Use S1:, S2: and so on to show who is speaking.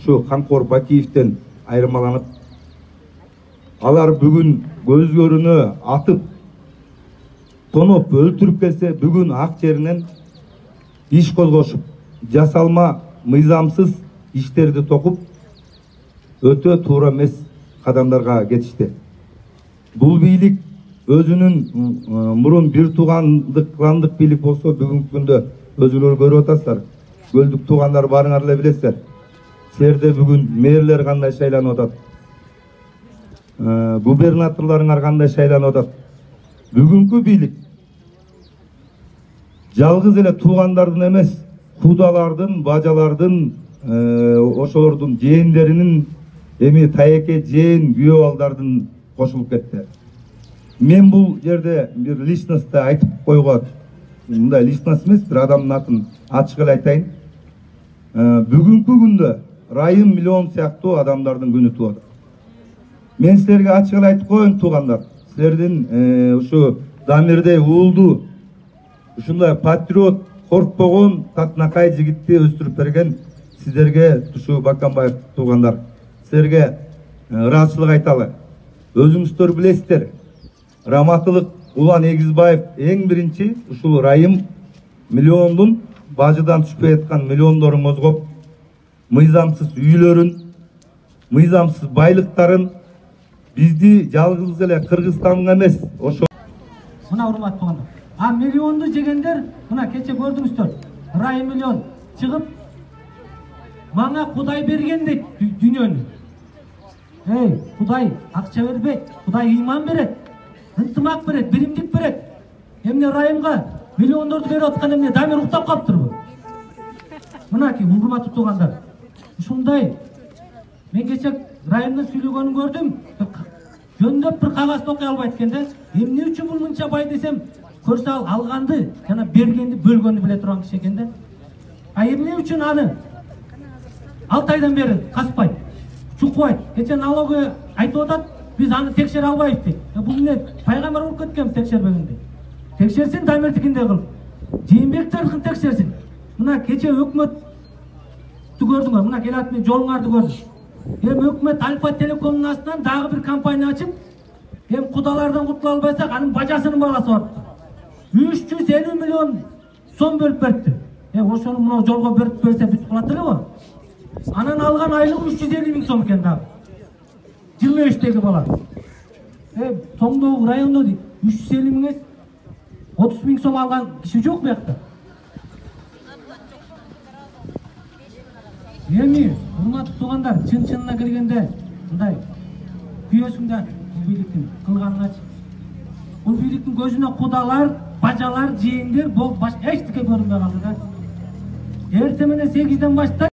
S1: ушу Камкор Бакиевден айырмаланып, алар бүгүн көзгөрүнө атып, тоноп өлтүрүп келсе, бүгүн ак жеринен иш козгошуп, жасалма мыйзамсыз иштерди токуп, өтө туура эмес кадамдарга кетишти. Бул бийлик өзүнүн мурун бир туугандык кландык бийлик болсо, бүгүнкү күндө өзүңөр көрүп атасыздар. Көлдүк туугандар барыңар эле билесиздер. Силерде бүгүн мэрлер кандай шайланып атат, губернаторлоруңар кандай шайланып атат. Бүгүнкү бийлик жалгыз эле туугандардын эмес, кудалардын, бажалардын, ошолордун жээндеринин, эми тайеке жээн күйөө балдардын кошулуп кетти. Мен бул жерде бир личностты айтып койгола, мындай личность эмес, бир адамдын атын ачык эле айтайын. Бүгүнкү күндө Райым миллион сыяктуу адамдардын күнү туп атат. Мен силерге ачык эле айтып коеюн, туугандар. Силердин ушу Дамирдей уулду, ушундай патриот, коркпогон, татынакай жигитти өстүрүп берген сиздерге, ушу Баканбаев туугандар, силерге ыраазычылык айталы. Өзүңүздөр билесиздер, Раматылык Улан Эгизбаев эң биринчи ушул Райым миллиондун бажыдан түшпөй аткан миллиондорун козгоп, мыйзамсыз үйлөрүн, мыйзамсыз байлыктарын, бизди жалгыз эле Кыргызстандын эмес, ошо
S2: мына урматтуу туугандар. Миллионду жегендер, мына кече көрдүңүздөр. Райым миллион чыгып, мага Кудай берген дейт дүйнөнү. Кудай акча бербейт, Кудай ыйман берет, ынтымак берет, биримдик берет. Эмне Райымга миллиондорду берип аткан эмне Дамир уктап калыптырбы? Мынакей урматтуу туугандар. Ушундай мен кече Райымдын сүйлөгөнүн көрдүм. Жөндөп бир кагазды окуй албайт экен да. Эмне үчүн бул мынча бай десем, көрсө алганды жана бергенди, бөлгөндү биле турган киши экен да. Эмне үчүн аны 6 айдан бери каспайт, чукпайт? Кече налоговый айтып атат, биз аны текшере албайбыз дейт. Бул эмне пайгамбар болуп кеткен текшербегенде? Текшерсин, Дамирдикиндей кылып. Жээнбековдикин текшерсин. Мына кече өкмөттү көрдүңөр, мына келат мен жолуңарды көрдүм. Өкмөт Альфа Телекомдун астынан дагы бир компания ачып, кудалардан кутула албайсак, анын бажасынын баласы бар. 350 миллион сом бөлүп берипти. Ошону мына жолго берип берсе бүт кылат элеби? Анан алган айлыгы 350 миң сом экен дагы. 25-теги бала. Тоңдогу райондо 350 миң, 30 миң сом алган киши жок буякта. Эми, урматтуу туугандар, чын-чынына келгенде, мындай күйөөсүңдө бул бийликтин кылганын бул бийликтин көзүнө кудалар, бажалар, жээндер, башка эчтеке көрүнбөй калды да. Эртең менен 8-ден баштап